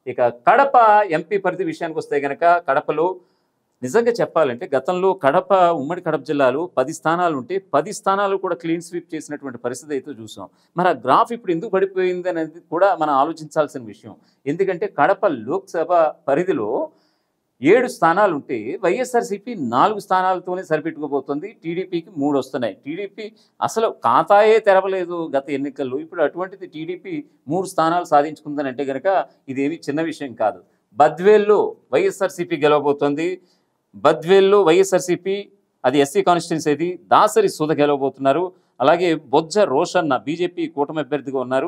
ఇక కడప ఎంపీ పరిధి విషయానికి వస్తే గనక కడపలో నిజంగా చెప్పాలంటే గతంలో ఉమ్మడి కడప జిల్లాలో 10 స్థానాలు ఉంటే 10 స్థానాలు కూడా క్లీన్ స్వీప్ చేసినటువంటి పరిస్థితి అయితే చూసాం. మరి ఆ గ్రాఫ్ ఇప్పుడు ఎందుకు పడిపోయింది అనేది కూడా మనం ఆలోచించాల్సిన విషయం. ఎందుకంటే కడప లోక్సభ పరిధిలో 7 స్థానాలు ఉంటే వైఎస్ఆర్సీపీ 4 స్థానాలతోనే సరిపెట్టుకోబోతుంది. టీడీపీకి 3 వస్తున్నాయి. టీడీపీ అసలు ఖాతాయే తెరవలేదు గత ఎన్నికల్లో. ఇప్పుడు అటువంటిది టీడీపీ 3 స్థానాలు సాధించుకుందని అంటే గనక ఇదేమి చిన్న విషయం కాదు. బద్వేల్లో వైఎస్ఆర్సీపీ గెలవబోతోంది. బద్వేల్లో వైఎస్ఆర్సీపీ అది ఎస్సీ కాన్స్టిట్యున్సీ అది దాసరి సుధ గెలవబోతున్నారు. అలాగే బొజ్జ రోషన్న బీజేపీ కూటమి అభ్యర్థిగా ఉన్నారు.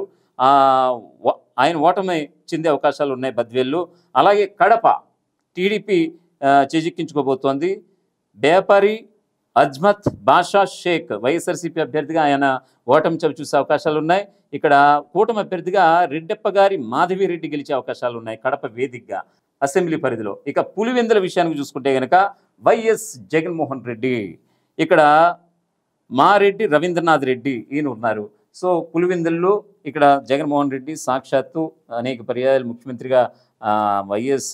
ఆయన ఓటమి చెందే అవకాశాలు ఉన్నాయి బద్వేల్లో. అలాగే కడప టీడీపీ చేజిక్కించుకోబోతోంది. బేపరి అజ్మత్ బాషా షేక్ వైఎస్ఆర్సీపీ అభ్యర్థిగా ఆయన ఓటమి చవి చూసే అవకాశాలు ఉన్నాయి. ఇక్కడ కూటమి అభ్యర్థిగా రెడ్డెప్ప గారి మాధవిరెడ్డి గెలిచే అవకాశాలు ఉన్నాయి కడప వేదికగా అసెంబ్లీ పరిధిలో. ఇక పులివెందుల విషయానికి చూసుకుంటే కనుక వైఎస్ జగన్మోహన్ రెడ్డి, ఇక్కడ మారెడ్డి రవీంద్రనాథ్ రెడ్డి ఈయన ఉన్నారు. సో పులివెందుల్లో ఇక్కడ జగన్మోహన్ రెడ్డి సాక్షాత్తు అనేక పర్యాయాలు ముఖ్యమంత్రిగా వైఎస్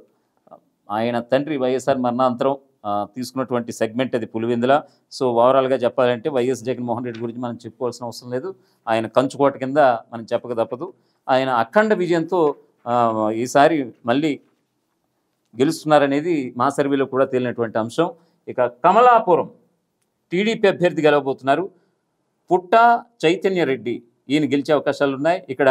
ఆయన తండ్రి వైఎస్ఆర్ మరణాంతరం తీసుకున్నటువంటి సెగ్మెంట్ అది పులివెందుల. సో ఓవరాల్గా చెప్పాలంటే వైఎస్ జగన్మోహన్ రెడ్డి గురించి మనం చెప్పుకోవాల్సిన అవసరం లేదు. ఆయన కంచుకోట కింద మనం చెప్పక తప్పదు. ఆయన అఖండ విజయంతో ఈసారి మళ్ళీ గెలుస్తున్నారనేది మా సర్వేలో కూడా తేలినటువంటి అంశం. ఇక కమలాపురం టీడీపీ అభ్యర్థి గెలవబోతున్నారు. పుట్ట చైతన్య రెడ్డి ఈయన గెలిచే అవకాశాలు ఉన్నాయి. ఇక్కడ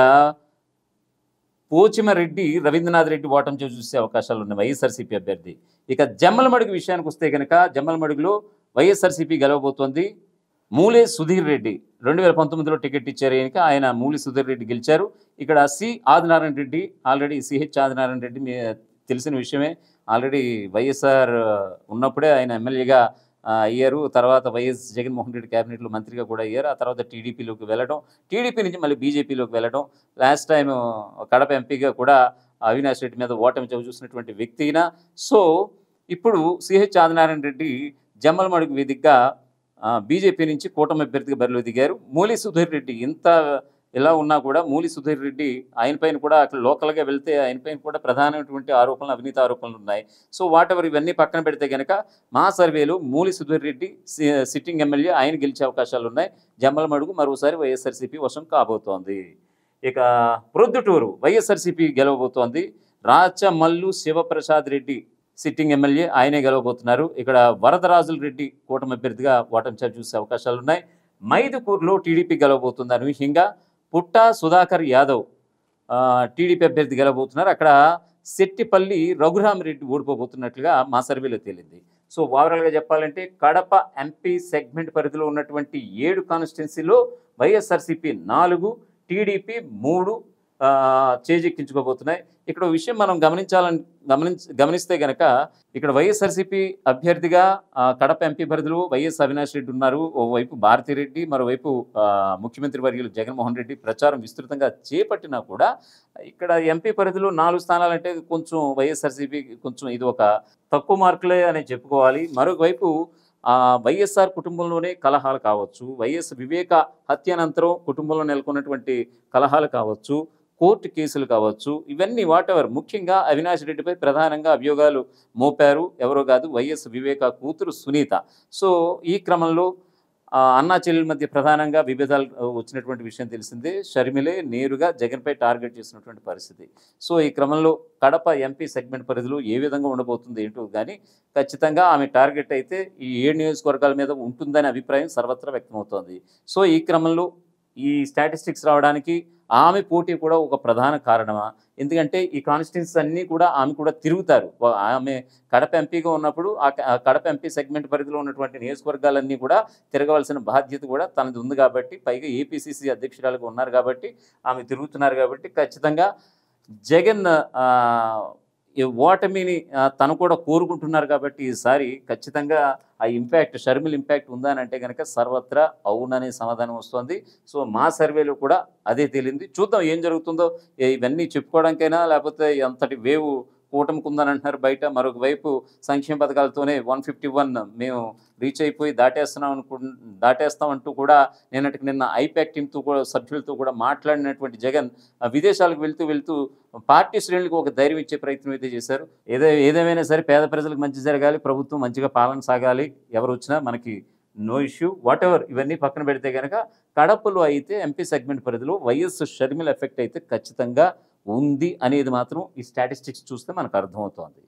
పోచిమరెడ్డి రవీంద్రనాథ్ రెడ్డి ఓటమి చూసే అవకాశాలు ఉన్నాయి వైఎస్ఆర్సీపీ అభ్యర్థి. ఇక జమ్మలమడుగు విషయానికి వస్తే కనుక జమ్మలమడుగులో వైఎస్ఆర్సీపీ గెలవబోతోంది. మూలే సుధీర్ రెడ్డి 2019లో టికెట్ ఇచ్చారు. ఆయన మూలి సుధీర్ రెడ్డి గెలిచారు. ఇక్కడ C Adinarayana Reddy already CH Adinarayana Reddy తెలిసిన విషయమే. ఆల్రెడీ వైఎస్ఆర్ ఉన్నప్పుడే ఆయన ఎమ్మెల్యేగా అయ్యారు. తర్వాత వైఎస్ జగన్మోహన్ రెడ్డి క్యాబినెట్లో మంత్రిగా కూడా అయ్యారు. ఆ తర్వాత టీడీపీలోకి వెళ్ళడం, టీడీపీ నుంచి మళ్ళీ బీజేపీలోకి వెళ్ళడం, లాస్ట్ టైం కడప ఎంపీగా కూడా అవినాష్ రెడ్డి మీద ఓటమి చవి చూసినటువంటి వ్యక్తి అయినా. సో ఇప్పుడు సిహెచ్ ఆదినారాయణ రెడ్డి జమ్మలమడుగు వేదికగా బీజేపీ నుంచి కూటమి అభ్యర్థిగా బరిలో దిగారు. మూలి సుధీర్ రెడ్డి ఇంత ఇలా ఉన్నా కూడా మూలి సుధీర్ రెడ్డి ఆయనపైన కూడా అక్కడ లోకల్గా వెళ్తే ఆయనపైన కూడా ప్రధానమైనటువంటి ఆరోపణలు, అవినీతి ఆరోపణలు ఉన్నాయి. సో వాటెవర్ ఇవన్నీ పక్కన పెడితే కనుక మా సర్వేలో మూలి సుధీర్ రెడ్డి సిట్టింగ్ ఎమ్మెల్యే ఆయన గెలిచే అవకాశాలు ఉన్నాయి. జమ్మలమడుగు మరోసారి వైఎస్ఆర్సీపీ వశం కాబోతోంది. ఇక ప్రొద్దుటూరు వైఎస్ఆర్సీపీ గెలవబోతోంది. రాచమల్లు శివప్రసాద్ రెడ్డి సిట్టింగ్ ఎమ్మెల్యే ఆయనే గెలవబోతున్నారు. ఇక్కడ వరదరాజుల రెడ్డి కూటమి అభ్యర్థిగా ఓటమి చూసే అవకాశాలు ఉన్నాయి. మైదుకూరులో టీడీపీ గెలవబోతుంది అనూహ్యంగా. పుట్ట సుధాకర్ యాదవ్ టీడీపీ అభ్యర్థి గెలవబోతున్నారు. అక్కడ శెట్టిపల్లి రఘురామరెడ్డి ఓడిపోబోతున్నట్లుగా మా సర్వేలో తేలింది. సో ఓవరాల్గా చెప్పాలంటే కడప ఎంపీ సెగ్మెంట్ పరిధిలో ఉన్నటువంటి 7 కాన్స్టిట్యున్సీలో వైఎస్ఆర్సీపీ 4, టీడీపీ 3 చేజెక్కించుకోబోతున్నాయి. ఇక్కడ విషయం మనం గమనిస్తే గనక ఇక్కడ వైఎస్ఆర్సీపీ అభ్యర్థిగా కడప ఎంపీ పరిధిలో వైఎస్ అవినాష్ రెడ్డి ఉన్నారు. ఓవైపు భారతిరెడ్డి, మరోవైపు ముఖ్యమంత్రి వర్యులు జగన్మోహన్ రెడ్డి ప్రచారం విస్తృతంగా చేపట్టినా కూడా ఇక్కడ ఎంపీ పరిధిలో 4 స్థానాలంటే కొంచెం వైఎస్ఆర్సీపీ కొంచెం ఇది ఒక తక్కువ మార్కులే అని చెప్పుకోవాలి. మరోవైపు వైఎస్ఆర్ కుటుంబంలోనే కలహాలు కావచ్చు, వైఎస్ వివేక హత్యానంతరం కుటుంబంలో నెలకొన్నటువంటి కలహాలు కావచ్చు, కోర్టు కేసులు కావచ్చు, ఇవన్నీ వాటెవర్ ముఖ్యంగా అవినాష్ రెడ్డిపై ప్రధానంగా అభియోగాలు మోపారు. ఎవరో కాదు, వైఎస్ వివేక కూతురు సునీత. సో ఈ క్రమంలో అన్నా చెల్లెల మధ్య ప్రధానంగా విభేదాలు వచ్చినటువంటి విషయం తెలిసిందే. షర్మిలే నేరుగా జగన్పై టార్గెట్ చేసినటువంటి పరిస్థితి. సో ఈ క్రమంలో కడప ఎంపీ సెగ్మెంట్ పరిధిలో ఏ విధంగా ఉండబోతుంది ఏంటో కానీ ఖచ్చితంగా ఆమె టార్గెట్ అయితే ఈ 7 నియోజకవర్గాల మీద ఉంటుందనే అభిప్రాయం సర్వత్రా వ్యక్తమవుతోంది. సో ఈ క్రమంలో ఈ స్టాటిస్టిక్స్ రావడానికి ఆమె పోటీ కూడా ఒక ప్రధాన కారణమా? ఎందుకంటే ఈ కాన్స్టిట్యున్సీస్ అన్నీ కూడా ఆమె కూడా తిరుగుతారు. ఆమె కడప ఎంపీగా ఉన్నప్పుడు ఆ కడప ఎంపీ సెగ్మెంట్ పరిధిలో ఉన్నటువంటి నియోజకవర్గాలన్నీ కూడా తిరగవలసిన బాధ్యత కూడా తనది ఉంది కాబట్టి, పైగా ఏపీసీసీ అధ్యక్షురాలుగా ఉన్నారు కాబట్టి, ఆమె తిరుగుతున్నారు కాబట్టి ఖచ్చితంగా జగన్ ఈ ఓటమిని తను కూడా కోరుకుంటున్నారు కాబట్టి ఈసారి ఖచ్చితంగా ఆ ఇంపాక్ట్ షర్మిల ఇంపాక్ట్ ఉందా అని అంటే కనుక సర్వత్రా అవుననే సమాధానం వస్తుంది. సో మా సర్వేలో కూడా అదే తేలింది. చూద్దాం ఏం జరుగుతుందో. ఇవన్నీ చెప్పుకోవడానికైనా లేకపోతే ఎంతటి వేవ్ కూటమికి ఉందని అంటున్నారు బయట, మరొక వైపు సంక్షేమ పథకాలతోనే 151 మేము రీచ్ అయిపోయి దాటేస్తాం అంటూ కూడా నిన్న ఐపాక్ టీంతో కూడా సభ్యులతో కూడా మాట్లాడినటువంటి జగన్ విదేశాలకు వెళ్తూ పార్టీ శ్రేణులకు ఒక ధైర్యం ఇచ్చే ప్రయత్నం అయితే చేశారు. ఏదేమైనా సరే పేద ప్రజలకు మంచి జరగాలి, ప్రభుత్వం మంచిగా పాలన సాగాలి, ఎవరు వచ్చినా మనకి నో ఇష్యూ వాట్ ఎవర్. ఇవన్నీ పక్కన పెడితే కనుక కడపలో అయితే ఎంపీ సెగ్మెంట్ పరిధిలో వైఎస్ షర్మిల ఎఫెక్ట్ అయితే ఖచ్చితంగా ఉంది అనేది మాత్రం ఈ స్టాటిస్టిక్స్ చూస్తే మనకు అర్థమవుతోంది.